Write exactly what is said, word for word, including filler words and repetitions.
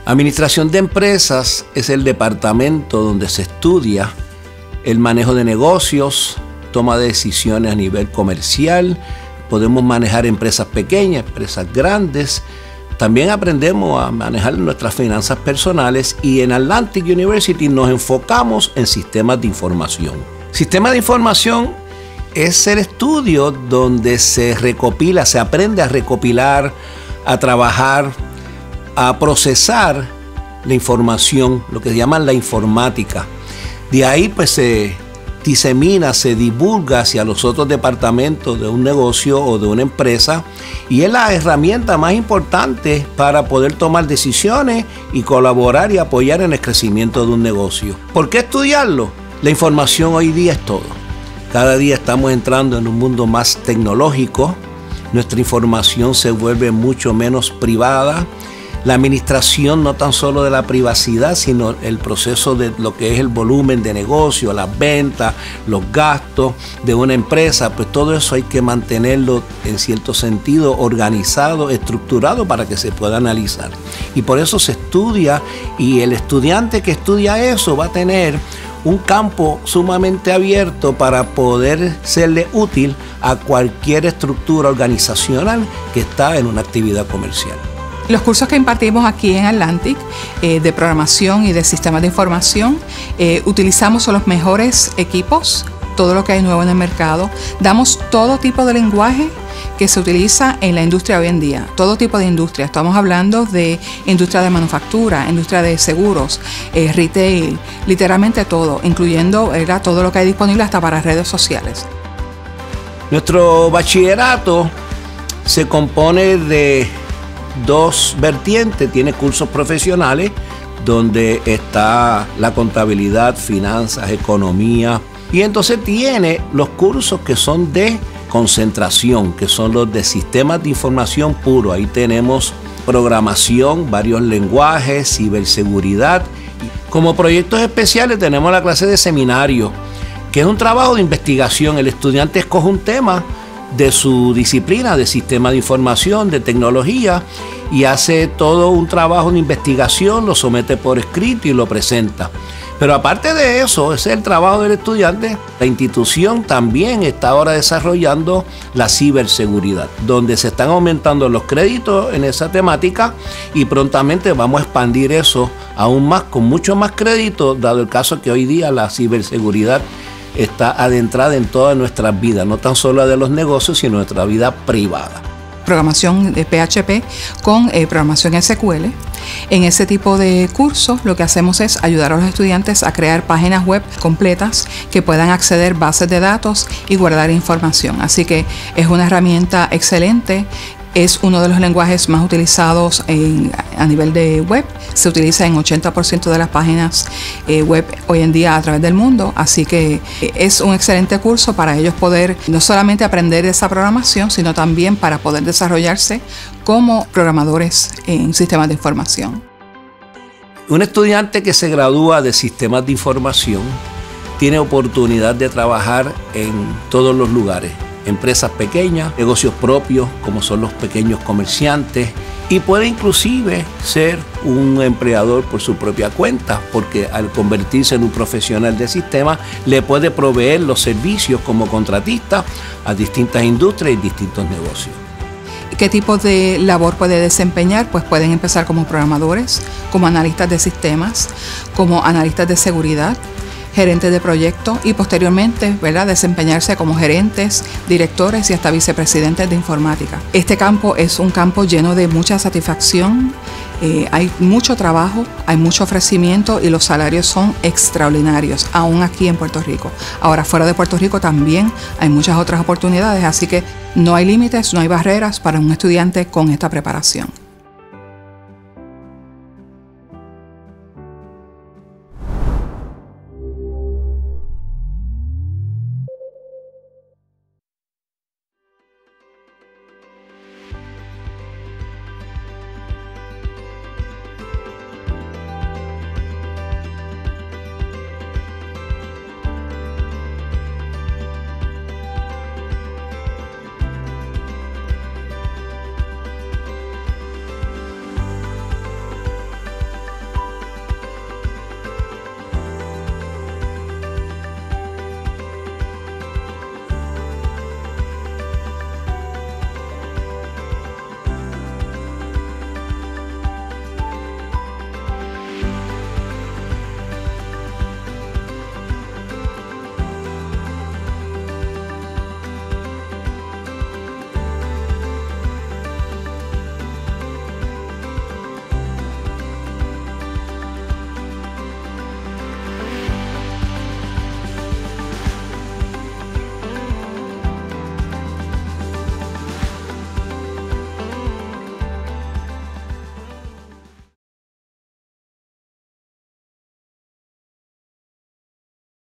Administración de empresas es el departamento donde se estudia el manejo de negocios, toma de decisiones a nivel comercial. Podemos manejar empresas pequeñas, empresas grandes. También aprendemos a manejar nuestras finanzas personales y en Atlantic University nos enfocamos en sistemas de información. Sistemas de información es el estudio donde se recopila, se aprende a recopilar, a trabajar, a procesar la información, lo que se llama la informática. De ahí pues se disemina, se divulga hacia los otros departamentos de un negocio o de una empresa y es la herramienta más importante para poder tomar decisiones y colaborar y apoyar en el crecimiento de un negocio. ¿Por qué estudiarlo? La información hoy día es todo. Cada día estamos entrando en un mundo más tecnológico, nuestra información se vuelve mucho menos privada. La administración no tan solo de la privacidad, sino el proceso de lo que es el volumen de negocio, las ventas, los gastos de una empresa, pues todo eso hay que mantenerlo en cierto sentido organizado, estructurado para que se pueda analizar. Y por eso se estudia y el estudiante que estudia eso va a tener un campo sumamente abierto para poder serle útil a cualquier estructura organizacional que está en una actividad comercial. Los cursos que impartimos aquí en Atlantic eh, de programación y de sistemas de información, eh, utilizamos los mejores equipos, todo lo que hay nuevo en el mercado. Damos todo tipo de lenguaje que se utiliza en la industria hoy en día, todo tipo de industria. Estamos hablando de industria de manufactura, industria de seguros, eh, retail, literalmente todo, incluyendo era, todo lo que hay disponible hasta para redes sociales. Nuestro bachillerato se compone de dos vertientes, tiene cursos profesionales donde está la contabilidad, finanzas, economía y entonces tiene los cursos que son de concentración, que son los de sistemas de información puro. Ahí tenemos programación, varios lenguajes, ciberseguridad. Como proyectos especiales tenemos la clase de seminario, que es un trabajo de investigación. El estudiante escoge un tema de su disciplina de sistema de información, de tecnología y hace todo un trabajo de investigación, lo somete por escrito y lo presenta. Pero aparte de eso, ese es el trabajo del estudiante. La institución también está ahora desarrollando la ciberseguridad, donde se están aumentando los créditos en esa temática y prontamente vamos a expandir eso aún más, con mucho más crédito, dado el caso que hoy día la ciberseguridad está adentrada en todas nuestras vidas, no tan solo de los negocios, sino nuestra vida privada. Programación de P H P con eh, programación S Q L. En ese tipo de cursos lo que hacemos es ayudar a los estudiantes a crear páginas web completas que puedan acceder a bases de datos y guardar información. Así que es una herramienta excelente. Es uno de los lenguajes más utilizados en, a nivel de web. Se utiliza en ochenta por ciento de las páginas eh, web hoy en día a través del mundo. Así que eh, es un excelente curso para ellos poder no solamente aprender esa programación, sino también para poder desarrollarse como programadores en sistemas de información. Un estudiante que se gradúa de sistemas de información tiene oportunidad de trabajar en todos los lugares. Empresas pequeñas, negocios propios como son los pequeños comerciantes y puede inclusive ser un empleador por su propia cuenta porque al convertirse en un profesional de sistema le puede proveer los servicios como contratista a distintas industrias y distintos negocios. ¿Qué tipo de labor puede desempeñar? Pues pueden empezar como programadores, como analistas de sistemas, como analistas de seguridad, gerentes de proyectos y posteriormente, ¿verdad?, desempeñarse como gerentes, directores y hasta vicepresidentes de informática. Este campo es un campo lleno de mucha satisfacción, eh, hay mucho trabajo, hay mucho ofrecimiento y los salarios son extraordinarios, aún aquí en Puerto Rico. Ahora, fuera de Puerto Rico también hay muchas otras oportunidades, así que no hay límites, no hay barreras para un estudiante con esta preparación.